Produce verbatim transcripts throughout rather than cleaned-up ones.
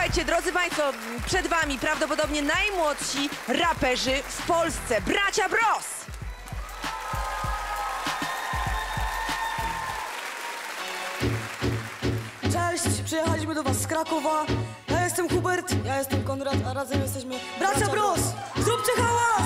Słuchajcie, drodzy Państwo, przed Wami prawdopodobnie najmłodsi raperzy w Polsce. Bracia Bros! Cześć, przyjechaliśmy do Was z Krakowa. Ja jestem Hubert, ja jestem Konrad, a razem jesteśmy Bracia, Bracia Bros! Zróbcie hałas!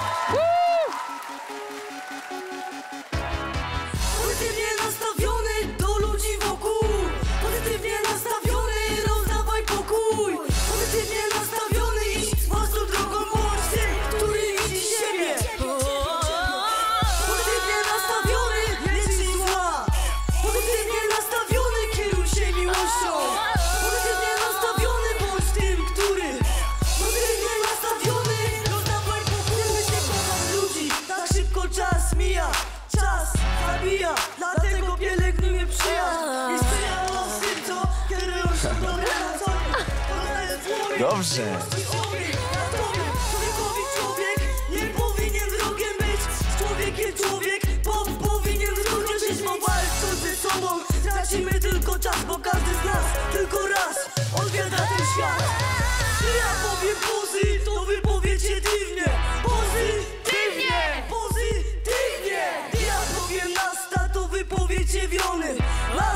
Pozytywnie nastawiony do ludzi wokół. Pozytywnie nastawiony, rozdawaj pokój. Pozytywnie nastawiony, idź własną drogą, bądź tym, który widzi siebie. Pozytywnie nastawiony, nie czyń zła. Pozytywnie nastawiony, kieruj się miłością. Pozytywnie nastawiony, bądź tym, który pozytywnie nastawiony, rozdawaj pokój. Nie kocham ludzi, tak szybko czas mija. Czas zabija, dlatego pielęgnuję przyjaźń. I sprzyja los tym, co kierują się dobre na co dzień. Dobrze. Człowiekowi człowiek nie powinien wrogiem być. Człowiekiem człowiek po, powinien wrogiem żyć. Bo walcząc ze sobą tracimy tylko czas, bo każdy z nas tylko raz odwiedza ten świat. Czy ja powiem pozy, to wy powiecie dziwnie. Pozytywnie, pozytywnie. Ja powiem nasta, to wy powiecie wiony.